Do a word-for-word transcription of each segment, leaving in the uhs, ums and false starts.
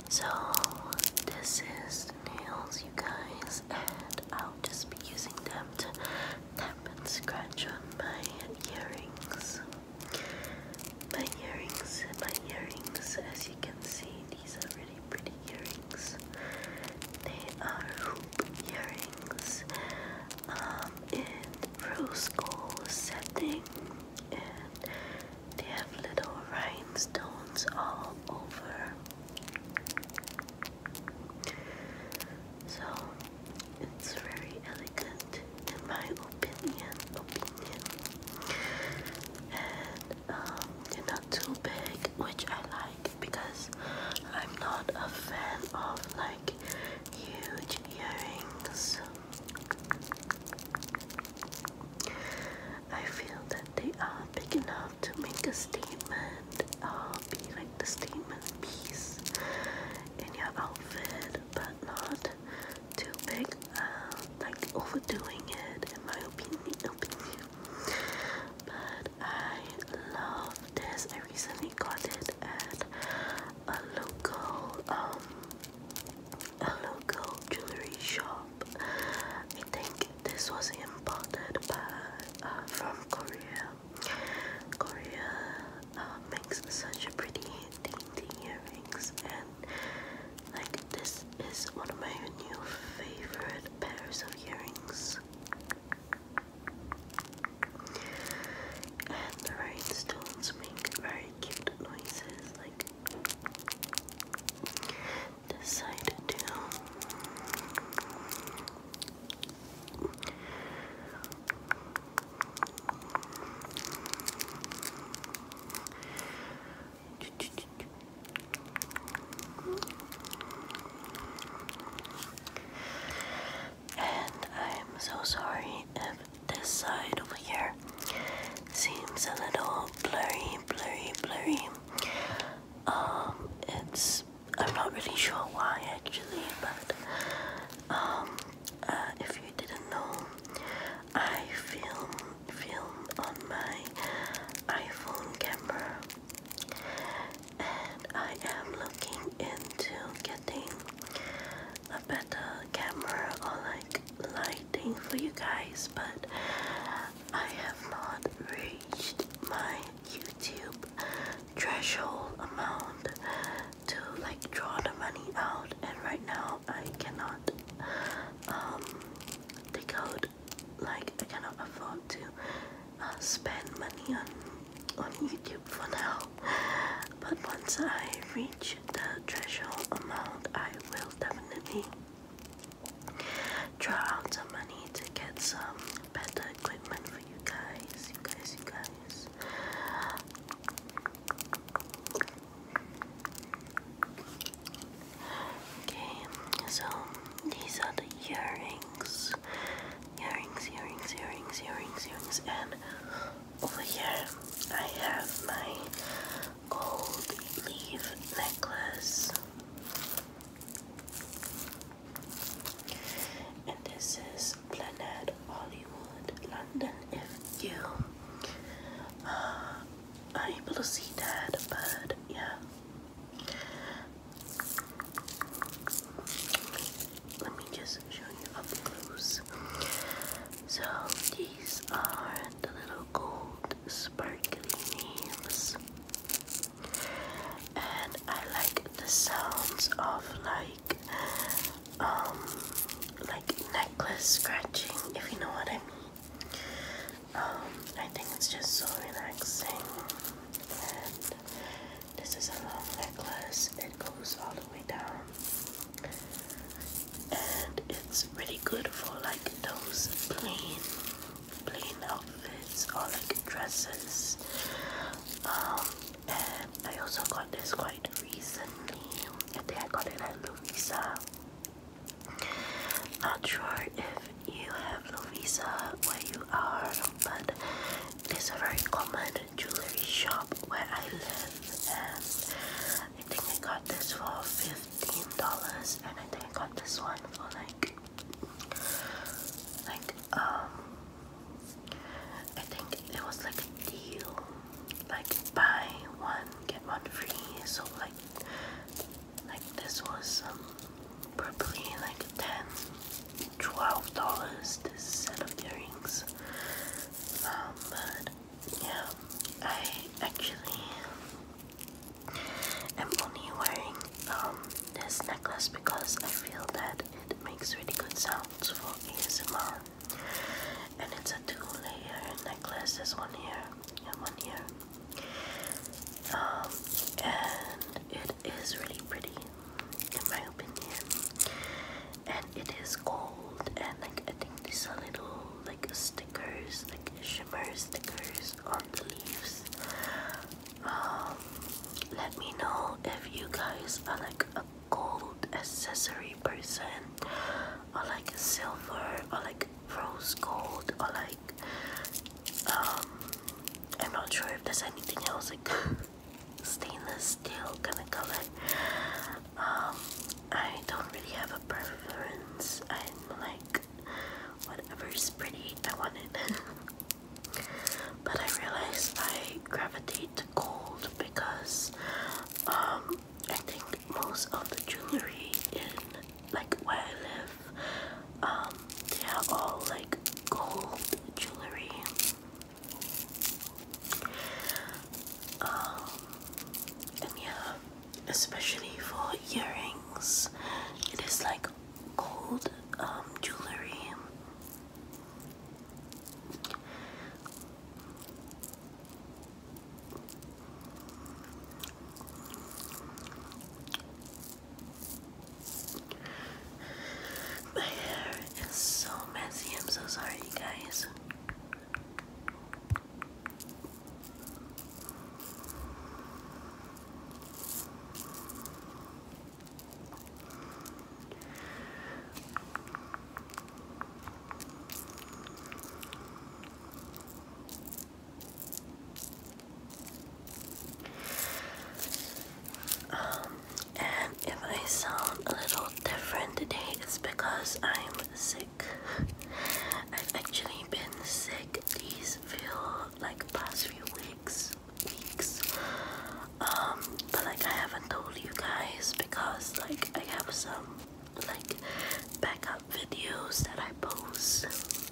So this is the nails, you guys, and I'll just be using them to tap and scratch on my earrings. My earrings, my earrings, as you can see, these are really pretty earrings. They are hoop earrings um, in rose gold setting, and they have little rhinestones all over. So it's very elegant in my opinion. opinion. And um, they're not too big, which I like because I'm not a fan of like huge earrings. I feel that they are big enough to make a statement, uh, be like the statement piece in your outfit, but not too big, uh, like overdoing it in my opinion. opinion. But I love this. I recently got it at a local, um, a local jewelry shop. I think this was imported by, uh, from Korea. Korea uh, makes such a pretty dainty earrings, and like this is one of my new favorite pairs of earrings. And the rhinestones make very cute noises, like this side too. And I'm so sorry if this side over here seems a little blurry, blurry, blurry. Um, it's, I'm not really sure why actually, but um, uh, if you didn't know, I film, film on my iPhone camera, and I am looking into getting a better camera or like lighting for you guys, but I have not reached my YouTube threshold amount to like draw the money out, and right now I cannot um take out, like I cannot afford to uh, spend money on on YouTube for now. But once I reach the threshold amount, I will definitely draw out some money to get some better equipment for you guys, you guys, you guys. Okay, so these are the earrings, earrings, earrings, earrings, earrings, earrings, and over here I have my gold leaf necklace. And this is Planet Hollywood, London, if you uh, are able to see that, but yeah. Let me just show you up close. So these are the little gold sparkly nails. And I like the sounds of like um like necklace scratching, if you know what I mean. Um, I think it's just so relaxing. And this is a long necklace. It goes all the way down. And it's really good for like those plain plain outfits or like dresses. Um, and I also got this quite recently. I think I got it at Lovisa. Not sure if you have Lovisa where you are, but it's a very common jewelry shop where I live, and I think I got this for fifteen dollars, and I think I got this one for like, like, um, I think it was like a deal, like buy one, get one free, so like, like this was um, probably like ten, twelve dollars this set of earrings. Um, but yeah, I actually am only wearing um, this necklace because I feel that it makes really good sounds for A S M R. And it's a two layer necklace. There's one here and one here. Um, and it is really pretty in my opinion. And it is gold, and like I think these are little like stickers, like shimmer stickers on the leaves. Um, let me know if you guys are like a gold accessory person, or like silver, or like rose gold, or like um I'm not sure if there's anything else like stainless steel kind of color. um I don't really have a preference. I'm like whatever's pretty, I want it. But I realize I gravitate to gold because um I think most of the jewelry in like where I live, um they are all like gold jewelry. Um and yeah, especially for earrings, it is like gold um jewelry. My hair is so messy, I'm so sorry you guys. Um, and if I sound a little different today, it's because I'm sick. I've actually been sick these feel like past few weeks, weeks. Um, but like I haven't told you guys because like I have some like backup videos that I post.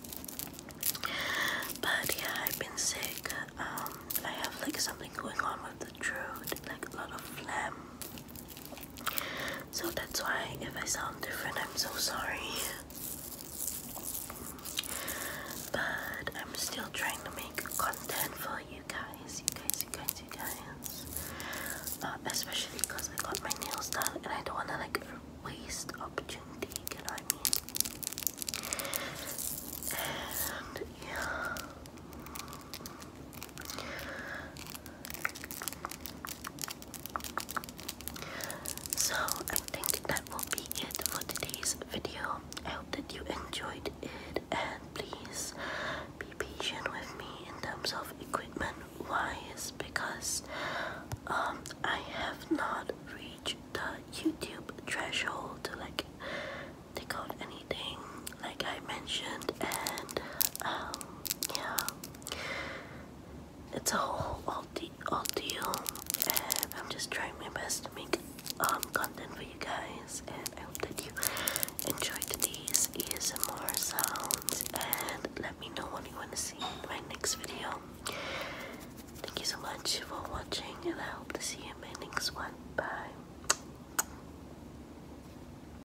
But yeah, I've been sick. Um, I have like something going on with the throat, like a lot of phlegm. So that's why if I sound different, I'm so sorry. But I'm still trying to make content for you guys, you guys, you guys, you guys. Uh, especially because I got my nails done and I don't want to like waste opportunity, you know what I mean? And yeah. So I think that will be it for today's video. I hope that you enjoyed it, and please be patient with me in terms of equipment wise because um I have not reached the YouTube threshold to like take out anything like I mentioned, and um yeah, it's a whole ordeal, and I'm just trying my best to make um content for you guys, and I hope that you enjoyed these A S M R sounds, and let me know what you want to see in my next video. Thank you so much for watching, and I hope to see you in my next one. Bye.